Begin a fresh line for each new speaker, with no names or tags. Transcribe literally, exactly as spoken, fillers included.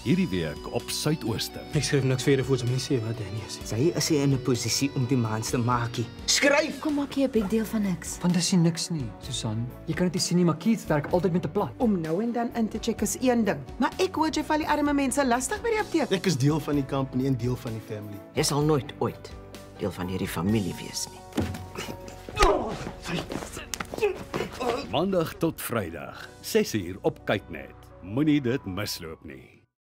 Hierdie week op Suidooster.
Ek skryf niks vir voor my sê wat Danny is.
Sy is nie in 'n posisie om die mans te maak nie. Skryf!
Kom maak jy 'n big deel van niks.
Want dis nie niks nie, Susan. Jy kan dit nie sien nie, maar Keith werk altyd met 'n plan.
Om nou en dan in te check is een ding. Maar ek hoor jy val die arme mense lastig by die apteek.
Ek is deel van die company en deel van die family.
Jy sal nooit ooit deel van hierdie familie wees nie.
Maandag tot Vrydag, ses uur op kykNET. Moenie dit misloop nie.